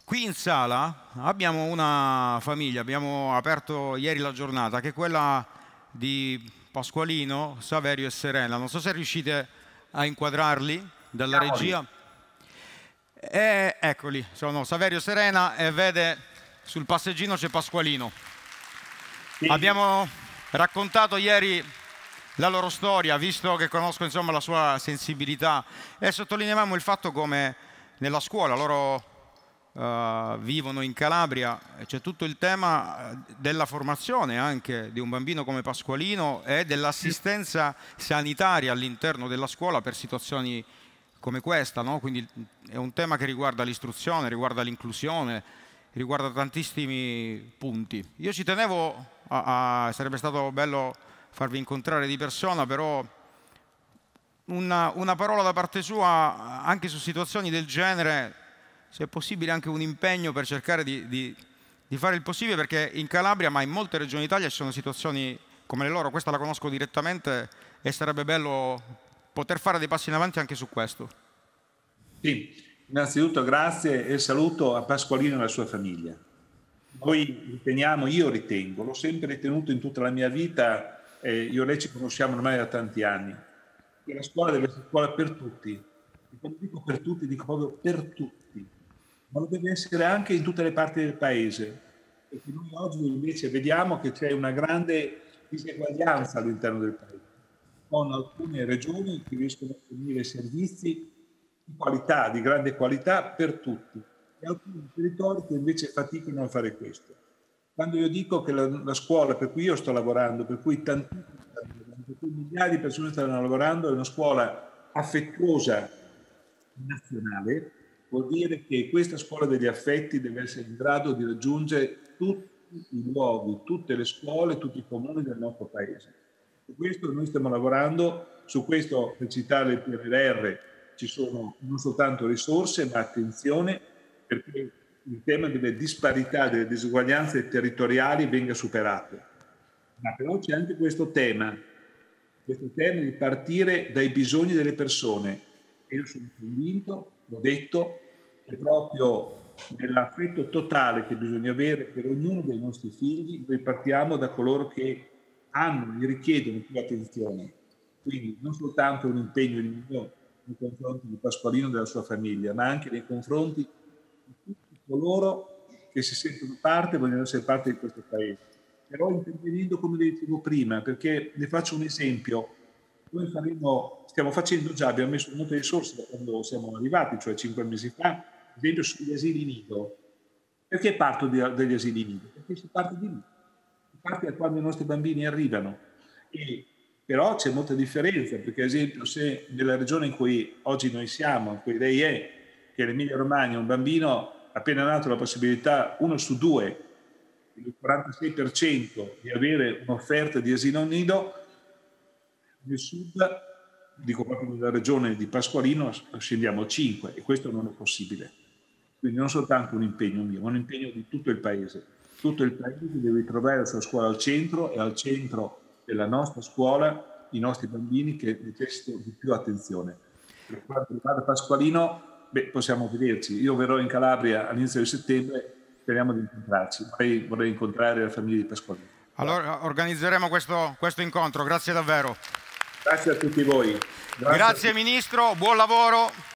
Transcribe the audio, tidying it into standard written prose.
Qui in sala abbiamo una famiglia, abbiamo aperto ieri la giornata, che è quella di Pasqualino, Saverio e Serena. Non so se riuscite a inquadrarli dalla regia. Eccoli, sono Saverio e Serena e vede sul passeggino c'è Pasqualino. Sì. Abbiamo raccontato ieri la loro storia, visto che conosco insomma la sua sensibilità, e sottolineavamo il fatto come nella scuola loro vivono in Calabria, c'è tutto il tema della formazione anche di un bambino come Pasqualino e dell'assistenza sanitaria all'interno della scuola per situazioni come questa, no? Quindi è un tema che riguarda l'istruzione, riguarda l'inclusione, riguarda tantissimi punti. Io ci tenevo sarebbe stato bello farvi incontrare di persona, però una parola da parte sua anche su situazioni del genere, se è possibile anche un impegno per cercare di fare il possibile, perché in Calabria, ma in molte regioni d'Italia, ci sono situazioni come le loro. Questa la conosco direttamente e sarebbe bello poter fare dei passi in avanti anche su questo. Sì, innanzitutto grazie e saluto a Pasqualino e alla sua famiglia. Noi riteniamo, io ritengo, l'ho sempre ritenuto in tutta la mia vita, io e lei ci conosciamo ormai da tanti anni, che la scuola deve essere scuola per tutti. E quando dico per tutti, dico proprio per tutti. Ma lo deve essere anche in tutte le parti del paese, perché noi oggi invece vediamo che c'è una grande diseguaglianza all'interno del paese, con alcune regioni che riescono a fornire servizi di qualità, di grande qualità per tutti, e alcuni territori che invece faticano a fare questo. Quando io dico che la scuola per cui io sto lavorando, per cui tantissimi stanno lavorando, per cui migliaia di persone stanno lavorando, è una scuola affettuosa nazionale, vuol dire che questa scuola degli affetti deve essere in grado di raggiungere tutti i luoghi, tutte le scuole, tutti i comuni del nostro paese. Su questo noi stiamo lavorando, su questo, per citare il PNRR, ci sono non soltanto risorse, ma attenzione, perché il tema delle disparità, delle disuguaglianze territoriali venga superato. Ma però c'è anche questo tema di partire dai bisogni delle persone. E io sono convinto, l'ho detto, che proprio nell'affetto totale che bisogna avere per ognuno dei nostri figli, noi partiamo da coloro che hanno e richiedono più attenzione. Quindi non soltanto un impegno mio nei confronti di Pasqualino e della sua famiglia, ma anche nei confronti di tutti coloro che si sentono parte e vogliono essere parte di questo paese. Però intervenendo, come dicevo prima, perché ne faccio un esempio. Noi stiamo facendo già, abbiamo messo molte risorse da quando siamo arrivati, cioè 5 mesi fa, ad esempio sugli asili nido. Perché parto degli asili nido? Perché si parte di lì, si parte da quando i nostri bambini arrivano. Però c'è molta differenza, perché ad esempio se nella regione in cui oggi noi siamo, in cui lei è, che è l'Emilia Romagna, un bambino appena nato ha la possibilità, 1 su 2, il 46% di avere un'offerta di asilo nido, nel sud, dico proprio nella regione di Pasqualino, scendiamo a 5 e questo non è possibile. Quindi non soltanto un impegno mio, ma un impegno di tutto il paese. Tutto il paese deve trovare la sua scuola al centro e al centro della nostra scuola i nostri bambini che necessitano di più attenzione. Per quanto riguarda Pasqualino, possiamo vederci. Io verrò in Calabria all'inizio di settembre, speriamo di incontrarci. Vorrei incontrare la famiglia di Pasqualino. Allora organizzeremo questo incontro, grazie davvero. Grazie a tutti voi. Grazie Ministro, buon lavoro.